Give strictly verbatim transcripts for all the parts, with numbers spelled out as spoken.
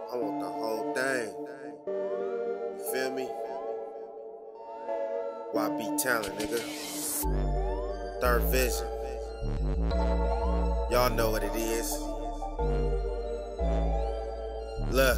I want the whole thing. You feel me? Ybtalent, nigga. Third vision. Y'all know what it is. Look.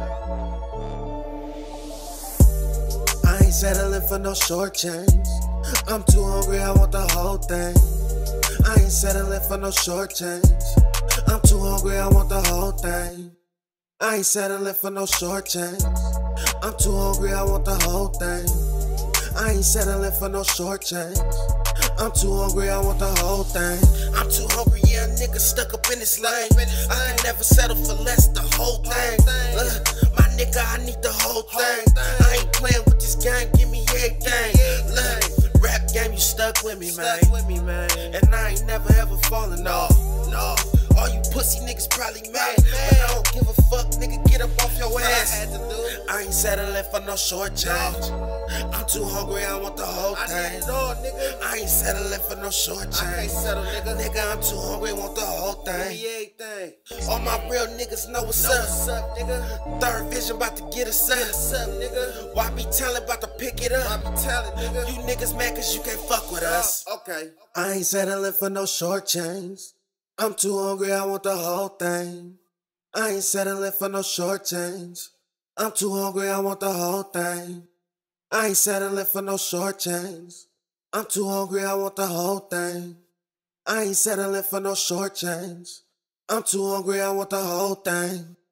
I ain't settling for no short change. I'm too hungry, I want the whole thing. I ain't settling for no short change. I'm too hungry, I want the whole thing. I ain't settling for no short change. I'm too hungry, I want the whole thing. I ain't settling for no short change. I'm too hungry, I want the whole thing. I'm too hungry, yeah, nigga stuck up in this lane. I can never settle for less, the whole thing. Look, my nigga, I need the whole thing. I ain't playing with this game, give me everything. Look, rap game, you stuck with me, man. And I ain't never ever falling off. No, all you pussy niggas probably mad, but I don't give a fuck, nigga, get up off your ass. I ain't settling for no short change. I'm too hungry, I want the whole thing. I ain't settling for no short change. Nigga, I'm too hungry, want the whole thing. All my real niggas know what's up. Third vision about to get us up. Ybtalent about to pick it up. You niggas mad cause you can't fuck with us. Okay. I ain't settling for no short change. I'm too hungry, I want the whole thing. I ain't settling for no short change. I'm too hungry, I want the whole thing. I ain't settling for no short change. I'm too hungry, I want the whole thing. I ain't settling for no short change. I'm too hungry, I want the whole thing.